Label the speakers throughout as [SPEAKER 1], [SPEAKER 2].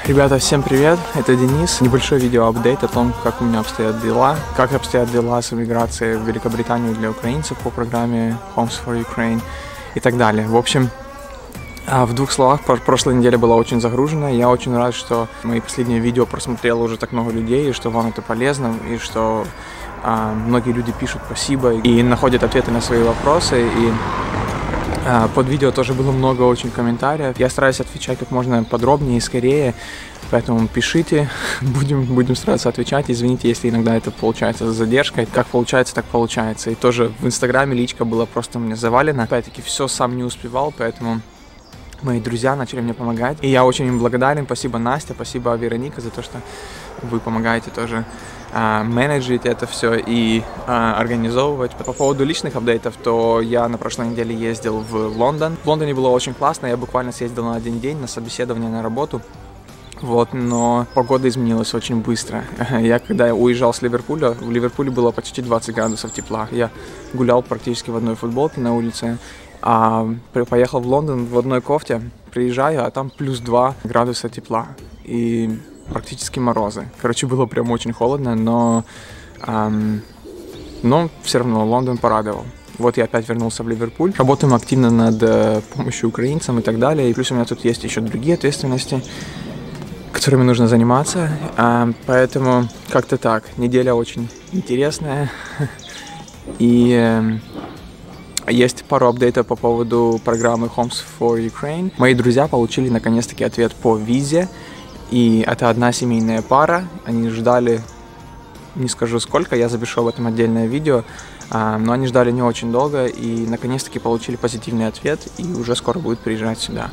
[SPEAKER 1] Ребята, всем привет, это Денис. Небольшой видео-апдейт о том, как у меня обстоят дела, как обстоят дела с эмиграцией в Великобританию для украинцев по программе Homes for Ukraine и так далее. В общем, в двух словах, прошлая неделя была очень загружена. Я очень рад, что мои последние видео просмотрело уже так много людей, и что вам это полезно, и что многие люди пишут спасибо и находят ответы на свои вопросы. И под видео тоже было много очень комментариев. Я стараюсь отвечать как можно подробнее и скорее, поэтому пишите, будем стараться отвечать. Извините, если иногда это получается с задержкой. Как получается, так получается. И тоже в Инстаграме личка была просто у меня завалена. Опять-таки, все сам не успевал, поэтому мои друзья начали мне помогать. И я очень им благодарен. Спасибо, Настя, спасибо, Вероника, за то, что вы помогаете тоже менеджить это все и организовывать. По поводу личных апдейтов, то я на прошлой неделе ездил в Лондон. В Лондоне было очень классно, я буквально съездил на один день на собеседование на работу. Вот, но погода изменилась очень быстро. Я когда уезжал с Ливерпуля, в Ливерпуле было почти 20 градусов тепла. Я гулял практически в одной футболке на улице, поехал в Лондон в одной кофте, приезжаю, а там плюс 2 градуса тепла. И практически морозы. Короче, было прям очень холодно, но все равно Лондон порадовал. Вот я опять вернулся в Ливерпуль. Работаем активно над помощью украинцам и так далее. И плюс у меня тут есть еще другие ответственности, которыми нужно заниматься. Поэтому как-то так. Неделя очень интересная. И есть пару апдейтов по поводу программы Homes for Ukraine. Мои друзья получили наконец-таки ответ по визе. И это одна семейная пара, они ждали, не скажу сколько, я запишу об этом отдельное видео, но они ждали не очень долго и наконец-таки получили позитивный ответ и уже скоро будут приезжать сюда.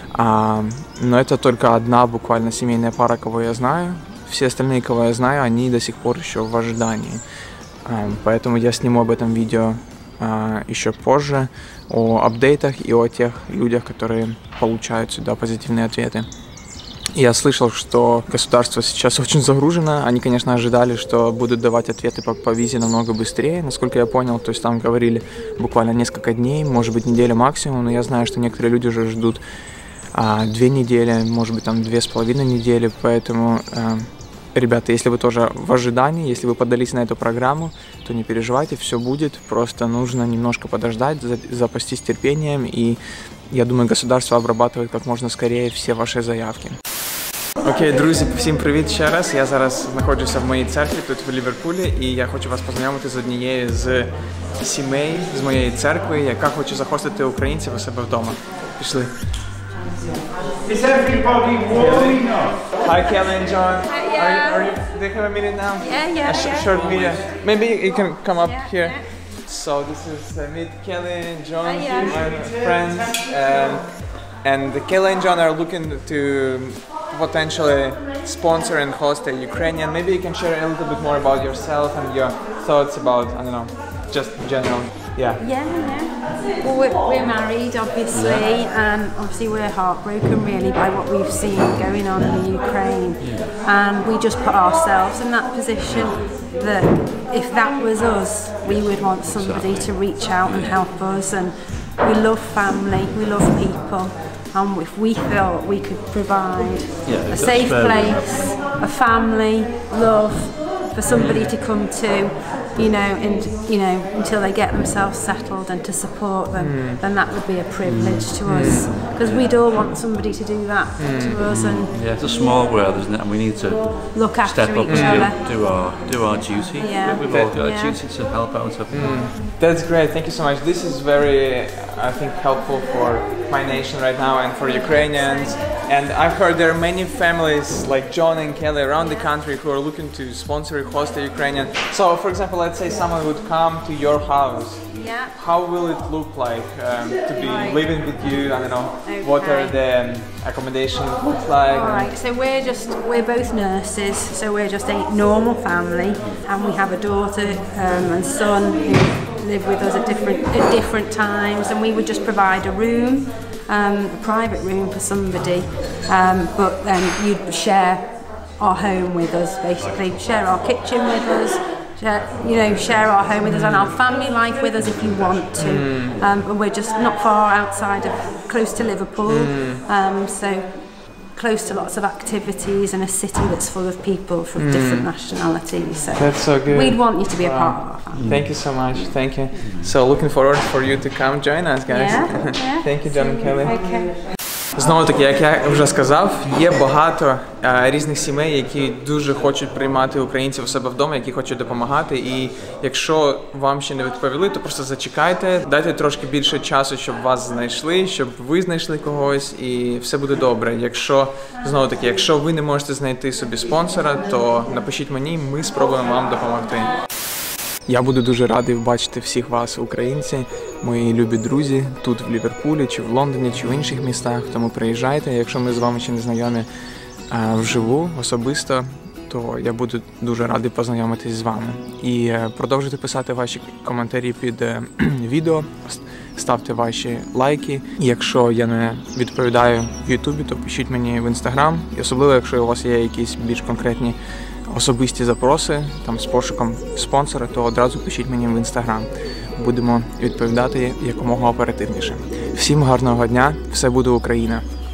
[SPEAKER 1] Но это только одна буквально семейная пара, кого я знаю. Все остальные, кого я знаю, они до сих пор еще в ожидании. Поэтому я сниму об этом видео еще позже, о апдейтах и о тех людях, которые получают сюда позитивные ответы. Я слышал, что государство сейчас очень загружено. Они, конечно, ожидали, что будут давать ответы по визе намного быстрее, насколько я понял. То есть там говорили буквально несколько дней, может быть, неделя максимум. Но я знаю, что некоторые люди уже ждут 2 недели, может быть, там 2,5 недели. Поэтому, ребята, если вы тоже в ожидании, если вы подались на эту программу, то не переживайте, все будет. Просто нужно немножко подождать, запастись терпением. И я думаю, государство обрабатывает как можно скорее все ваши заявки. Окей, друзі, всім привіт ще раз. Я зараз знаходжуся в моїй церкві тут в Ліверпулі, і я хочу вас познайомити з однією з сімей з моєї церкви, яка хоче захостити українців у себе вдома. Пішли. Is everybody warming up? Hi, Kelly and John. Do you have a minute now? Yeah. Short video. Maybe you can come up here. So this is meet Kelly and John, my friends, and Kelly and John are looking to potentially sponsor and host a Ukrainian. Maybe you can share a little bit more about yourself and your thoughts about, I don't know, just general. Yeah.
[SPEAKER 2] Well, we're married, obviously, and obviously we're heartbroken really by what we've seen going on in the Ukraine. And we just put ourselves in that position that if that was us, we would want somebody to reach out and help us. And we love family, we love people. If we felt we could provide a safe place, a family, love for somebody to come to, until they get themselves settled and to support them, then that would be a privilege to us. Because we'd all want somebody to do that to us. And
[SPEAKER 3] it's a small world, isn't it? And we need to
[SPEAKER 2] look after
[SPEAKER 3] step up
[SPEAKER 2] each other.
[SPEAKER 3] and do our duty. We've all got a duty to help out.
[SPEAKER 1] That's great. Thank you so much. This is very, I think, helpful for my nation right now and for Ukrainians. And I've heard there are many families like John and Kelly around the country who are looking to sponsor or host a Ukrainian. So, for example, let's say someone would come to your house.
[SPEAKER 2] Yeah.
[SPEAKER 1] How will it look like to be living with you? I don't know. Okay. What are the accommodations look like?
[SPEAKER 2] Alright, so we're both nurses, so we're just a normal family, and we have a daughter and son who live with us at different times, and we would just provide a room, a private room for somebody, but then you'd share our home with us, basically share our kitchen with us, share our home with us and our family life with us if you want to. We're just not far outside of, close to Liverpool, so close to lots of activities and a city that's full of people from different nationalities. So
[SPEAKER 1] that's so good.
[SPEAKER 2] We'd want you to be a part of our family.
[SPEAKER 1] Thank you so much. Thank you. So looking forward for you to come join us, guys. Thank you, John and Kelly.
[SPEAKER 2] Okay.
[SPEAKER 1] Знову таки, як я вже сказав, є багато різних сімей, які дуже хочуть приймати українців у себе вдома, які хочуть допомагати. І якщо вам ще не відповіли, то просто зачекайте, дайте трошки більше часу, щоб вас знайшли, щоб ви знайшли когось, і все буде добре. Якщо, знову таки, якщо ви не можете знайти собі спонсора, то напишіть мені, ми спробуємо вам допомогти. Я буду дуже радий бачити всіх вас, українці, мої любі друзі, тут в Ліверпулі, чи в Лондоні, чи в інших містах. Тому приїжджайте, якщо ми з вами ще не знайомі вживу, особисто, то я буду дуже радий познайомитись з вами. І продовжуйте писати ваші коментарі під відео, ставте ваші лайки. І якщо я не відповідаю в Ютубі, то пишіть мені в Інстаграм. І особливо, якщо у вас є якісь більш конкретні особисті запроси там з пошуком спонсора, то одразу пишіть мені в Інстаграм. Будемо відповідати якомога оперативніше. Всім гарного дня, все буде Україна!